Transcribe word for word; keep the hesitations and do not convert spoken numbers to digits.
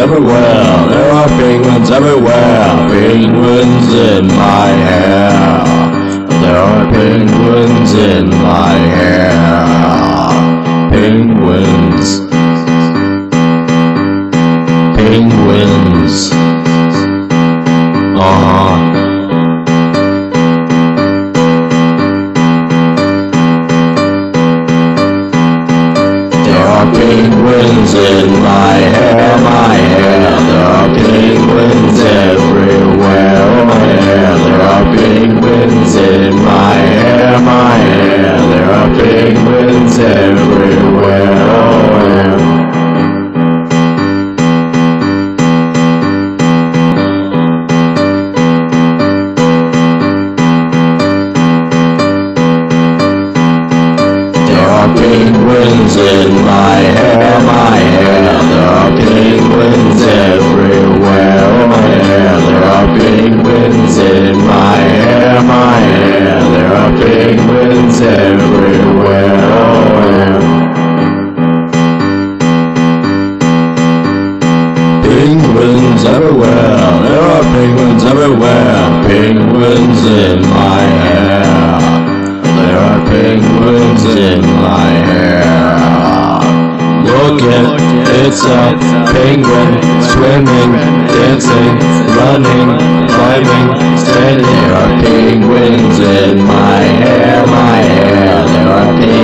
everywhere. There are penguins everywhere. Penguins in my hair. There are penguins in my hair. Penguins. Penguins. Uh-huh. There are penguins in my hair, my hair. There are penguins everywhere, oh hair. There are penguins in my hair, my hair. There are penguins everywhere, oh hair. There are penguins in my hair, my hair. There are penguins everywhere, oh hair. There are penguins in my hair, my hair. There are penguins everywhere, oh hair. Penguins everywhere. There are penguins everywhere. Penguins in my hair. There are penguins in my hair. Look it, it's a penguin, swimming, dancing, running, climbing, standing. There are penguins in my hair, my hair. There are penguins.